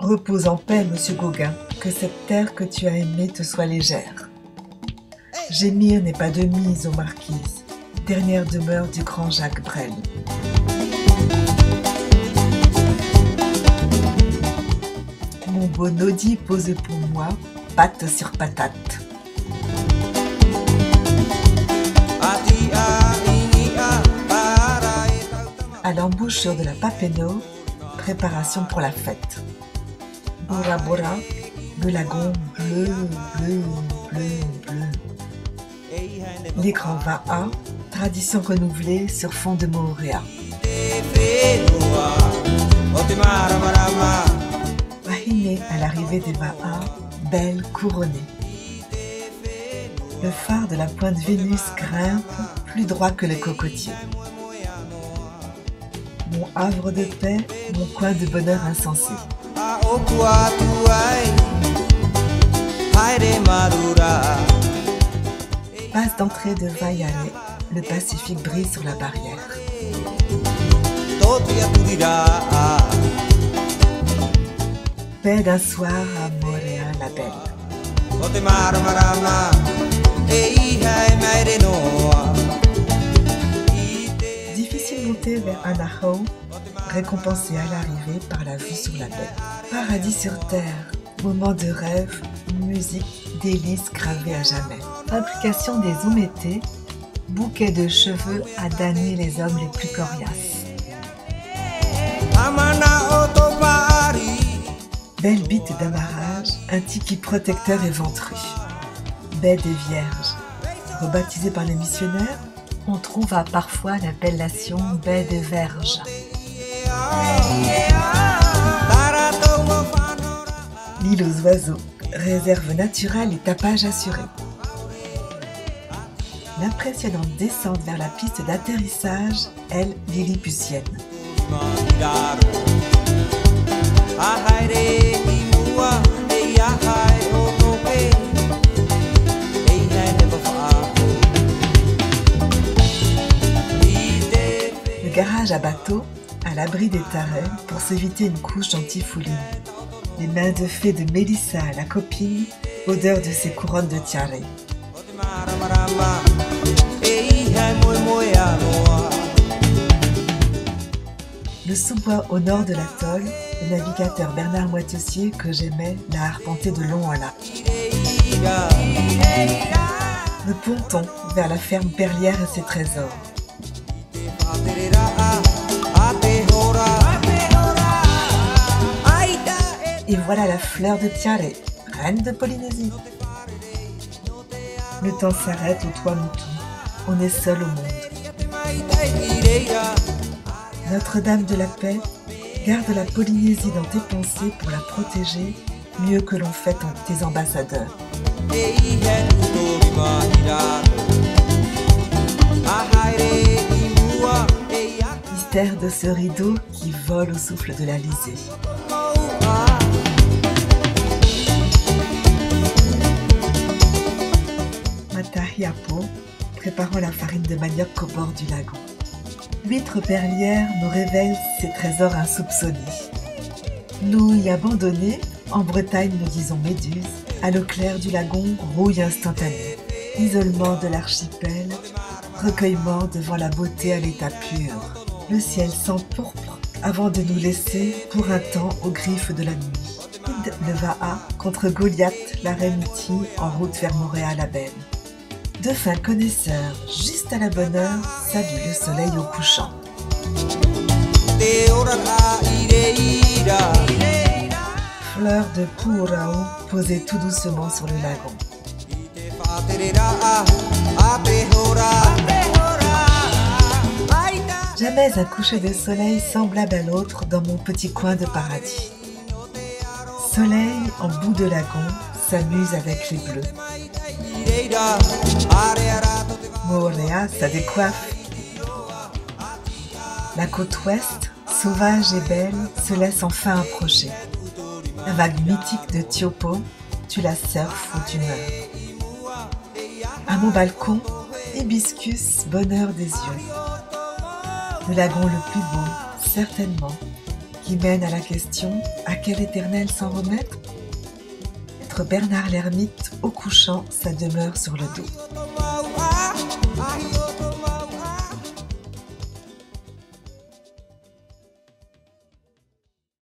Repose en paix, monsieur Gauguin, que cette terre que tu as aimée te soit légère. Gémir n'est pas de mise aux marquises, dernière demeure du grand Jacques Brel. Mon beau Nodi pose pour moi, patte sur patate. À l'embouchure de la Papenot, préparation pour la fête. Bora Bora, le lagon bleu, bleu, bleu, bleu. Les grands Va'a, tradition renouvelée sur fond de Moorea. Wahine à l'arrivée des Va'a, belle couronnée. Le phare de la pointe Vénus grimpe, plus droit que le cocotier. Mon havre de paix, mon coin de bonheur insensé. Passe d'entrée de Vaiale, le Pacifique brise sur la barrière. Paix d'un soir à Moorea la belle. Difficile montée vers Anaheim, récompensé à l'arrivée par la vue sur la baie. Paradis sur terre, moment de rêve, musique, délices gravées à jamais. Implication des Oumétés, bouquet de cheveux à damner les hommes les plus coriaces. Belle bite d'amarrage, un tiki protecteur et ventru. Baie des Vierges, rebaptisée par les missionnaires, on trouve parfois l'appellation baie des Verges. L'île aux oiseaux, réserve naturelle et tapage assuré. L'impressionnante descente vers la piste d'atterrissage, elle, lilliputienne. Le garage à bateau, à l'abri des tarets, pour s'éviter une couche d'antifouline. Les mains de fée de Mélissa, la copine, odeur de ses couronnes de tiare. Le sous-bois au nord de l'atoll, le navigateur Bernard Moitessier, que j'aimais, l'a arpenté de long en large. Le ponton vers la ferme perlière et ses trésors. Et voilà la fleur de tiare, reine de Polynésie. Le temps s'arrête au toit mouton. On est seul au monde. Notre-Dame de la Paix, garde la Polynésie dans tes pensées pour la protéger mieux que l'on fait tes ambassadeurs. Mystère de ce rideau qui vole au souffle de l'Alizé. Matahiapo, préparant la farine de manioc au bord du lagon. L'huître perlière nous révèle ses trésors insoupçonnés. Nouilles abandonnées, en Bretagne nous disons méduse, à l'eau claire du lagon, rouille instantanée. Isolement de l'archipel, recueillement devant la beauté à l'état pur. Le ciel s'empourpre avant de nous laisser pour un temps aux griffes de la nuit. Le Va'a contre Goliath, la reine Iti, en route vers Moorea la belle. Deux fins connaisseurs, juste à la bonne heure, saluent le soleil au couchant. Fleurs de Pu'urau posées tout doucement sur le lagon. Jamais un coucher de soleil semblable à l'autre dans mon petit coin de paradis. Soleil en bout de lagon s'amuse avec les bleus. Moorea, ça décoiffe. La côte ouest, sauvage et belle, se laisse enfin approcher. La vague mythique de Tiopo, tu la surfes ou tu meurs. À mon balcon, hibiscus, bonheur des yeux. Le lagon le plus beau, certainement, qui mène à la question: à quel éternel s'en remettre? Maître Bernard l'ermite, au couchant, sa demeure sur le dos.